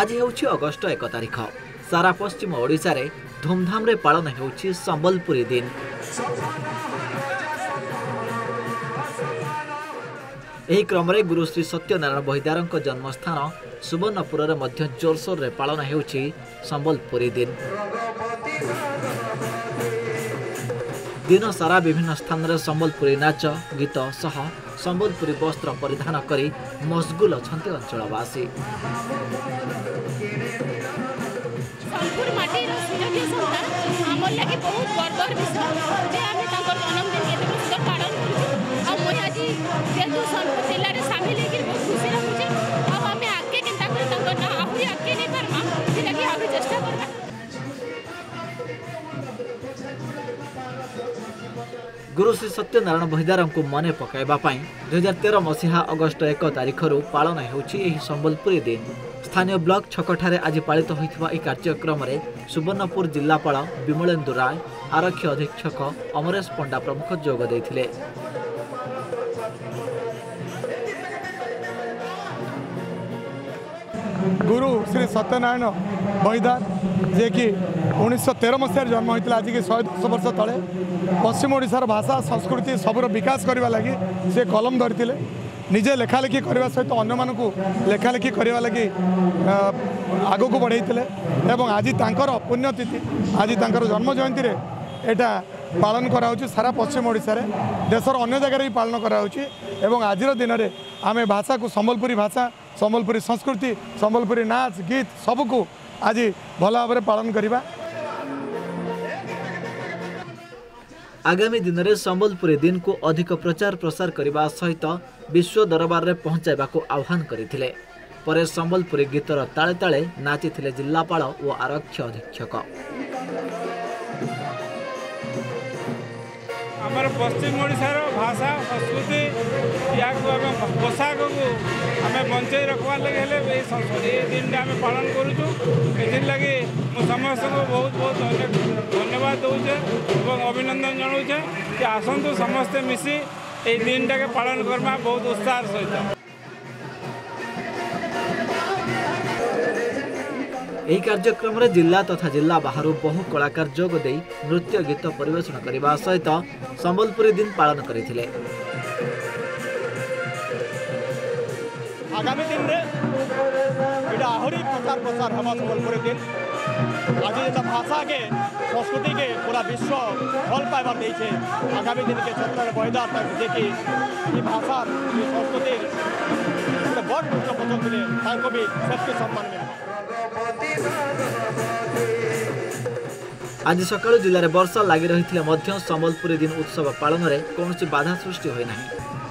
आज ହେଉଛି ଅଗଷ୍ଟ 1 ତାରିଖ। सारा पश्चिम ओडिशा रे धूमधाम रे पालन होउछि संबलपुरी दिन। एही क्रम रे गुरु श्री सत्यनारायण बहिदारଙ୍କ जन्मस्थान सुवर्णपुर रे मध्य जोरसोर रे पालन होउछि संबलपुरी दिन। दिन सारा विभिन्न स्थान रे संबलपुरी नाच गीत सह संबलपुरी वस्त्र परिधान करी मशगुल अछंती अंचलवासी। संपूर्ण माटी सुजोग्य संस्था आमर लगे बहुत गर्वर विषय जे आमे तांकर जन्मदिन के सुंदर पालन करू। आ मोय आज जेतु सोनपुर जिल्ला रे शामिल हे बहुत खुशी लागुचे। आ आमे आके केनता करे तांकर ना आहुरी आके नै पारमा जे लगे आमे चेष्टा करबा। गुरु श्री सत्यनारायण बहिदारଙ୍କୁ मने पकाइबा पाई 2013 मसीहा अगस्ट 1 तारिखरु पालन होउछि एही संबलपुरी दिन। स्थानीय ब्लॉक छकठारे आज पालित होइथिबा ए कार्यक्रम रे सुवर्णपुर जिल्लापाल विमलेन्दु राय, आरक्षी अधीक्षक अमरेश पंडा प्रमुख जोग दैथिले। गुरु श्री सत्यनारायण बहिदार जे कि 1913 मसीह जन्म होता आज की 110 वर्ष तले पश्चिम ओडिशार भाषा संस्कृति सबुर विकास करने लगी से कलम धरी निजे लेखालेखि करने सहित अन्य मानक लेखालेखि करने लगी आग को बढ़े एवं आज तांकर पुण्यतिथि आज तांकर जन्म जयंती रे एटा पालन कराउछि सारा पश्चिम ओडिशा रे देशर अन्य जगह भी पालन कराउछि। एवं आजिर दिन में आम भाषा को संबलपुरी भाषा संबलपुरी संस्कृति संबलपुरी नाच गीत सबको आज भल भाव पालन करवा। आगामी दिन में संबलपुरी दिन को अधिक प्रचार प्रसार करने सहित विश्व दरबार रे पहुंचाइबा को आह्वान करथिले। परे संबलपुरी गीतर ताले ताले नाचिथिले जिल्लापाल और आरक्षी अधीक्षक। आमर पश्चिम ओडिशार भाषा संस्कृति या पोशाक को आम बंचे रखवार लगे ये दिन आम पालन करूँ। लगे समस्त को बहुत बहुत धन्यवाद दूचे और अभिनंदन जनाऊे कि आसतु समस्ते मिसी ये दिन टाके पालन करवा बहुत उत्साह सहित। ଏହି କାର୍ଯ୍ୟକ୍ରମରେ ଜିଲ୍ଲା ତଥା ଜିଲ୍ଲା ବାହାରୁ ବହୁ କଳାକାର ଯୋଗ ଦେଇ ନୃତ୍ୟ ଗୀତ ପରିବେଷଣ କରିବା ସହିତ ସମ୍ବଲପୁରୀ ଦିନ ପାଳନ କରିଥିଲେ। आगामी दिन रे इटा आहुरी प्रचार प्रसार हवा संबलपुरी दिन आज ये भाषा के संस्कृति के पूरा विश्व भल पाइबार देछे। आगामी दिन के सत्यनारायण बहिदार तक जे कि भाषा संस्कृति बड़ पृष्ठपोषक थे ताको भी सेफ्टी सम्मान मिले। आज सकाळु जिल्ला रे वर्षा लागि रहिथिले मध्य संबलपुरी दिन उत्सव पालन रे कोनोसी बाधा सृष्टि होई नाही।